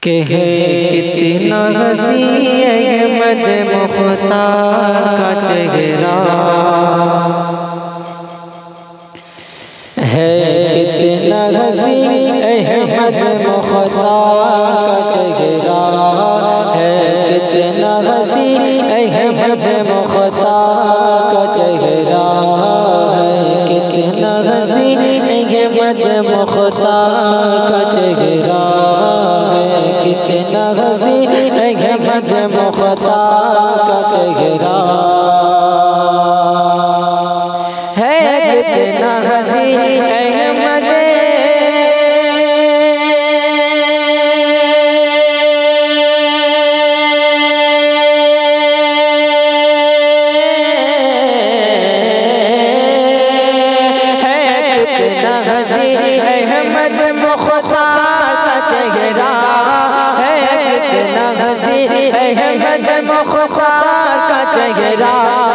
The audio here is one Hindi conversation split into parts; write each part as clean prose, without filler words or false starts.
कि है कितना हसी अहमद मुख्तार का चेहरा, है कितना हसी अहमद मुख्तार का चेहरा, है कितना हसी अहमद मुख्तार का चेहरा, है कितना हसी अहमद मुख्तार का चेहरा, कितना हसी अहमद मुख्तार का चेहरा, है कितना हसी अहमद मुख्तार का चेहरा,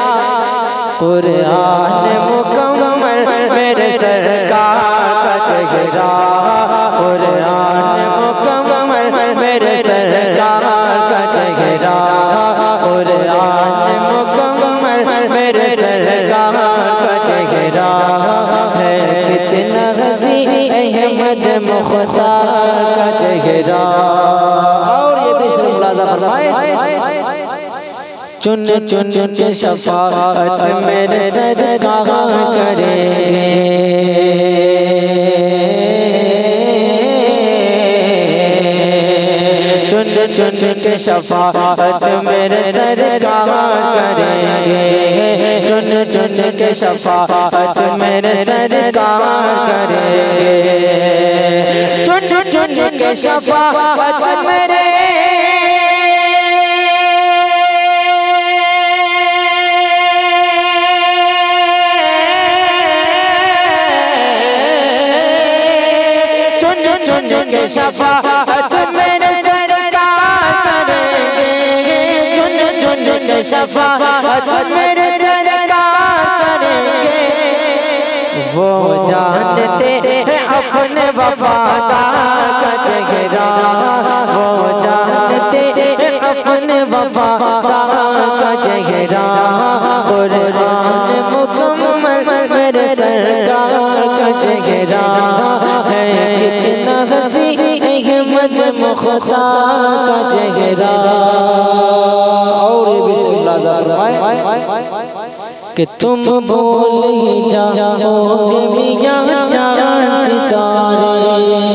कुरान मुकम्मल मेरे सरकार का चेहरा, कुरान मुकम्मल मेरे सरकार का चेहरा, कुरान मुकम्मल मेरे सरकार का चेहरा, है कितना हसी अहमद मुख्तार का चेहरा। और ये भी मुलाज़ा फरमाए, चुन चुन के शफाअत मेरे सरकार करेंगे, चुन चुन के शफाअत मेरे सरकार करेंगे, चुन चुन के शफाअत मेरे सरकार करेंगे, चुन चुन के शफाअत मेरे के शफाअत मेरे सरकार करेंगे, चुन चुन के शफाअत मेरे सरकार करेंगे, वो जानते हैं अपने वफादार का चेहरा, वो जानते हैं अपने वफादार का चेहरा, कुरान मुकम्मल मेरे सरकार का चेहरा, है कितना हसी अहमद मुख्तार का चेहरा। और ये भी मुलाज़ा फरमाए कि तुम भूल ही जाओगे मियां चांद सितारे,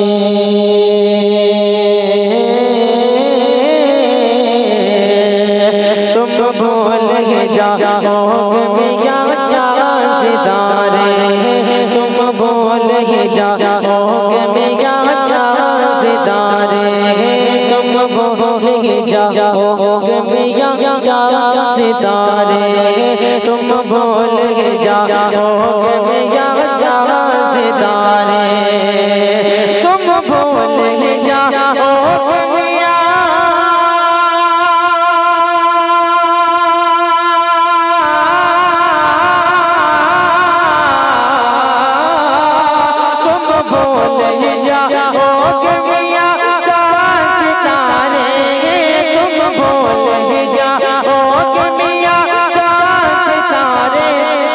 तुम भूल ही जाओगे मियां चांद सितारे, तुम भूल ही जाओगे मियां चांद सितारे, तुम भूल ही जाओगे मियां चांद सितारे, तुम भूल ही जाओगे मियां चांद सितारे, तुम भूल ही जाओगे मियां, तुम भूल ही जाओगे मियां चांद सितारे, तुम भूल ही जाओगे मियां चांद सितारे,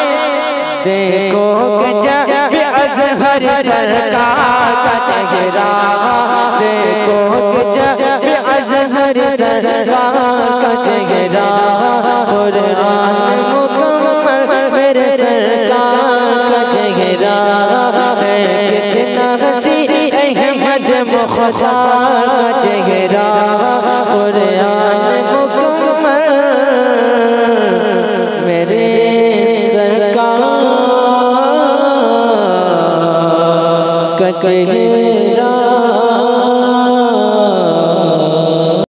देखोगे जब अज़हर सरकार का चेहरा, देखोगे जब अज़हर सरकार का चेहरा, कुरान मुकम्मल मेरे सरकार का चेहरा, है कितना हसी अहमद मुख्तार का चेहरा, कुरान मुकम्मल मेरे सरकार का चेहरा।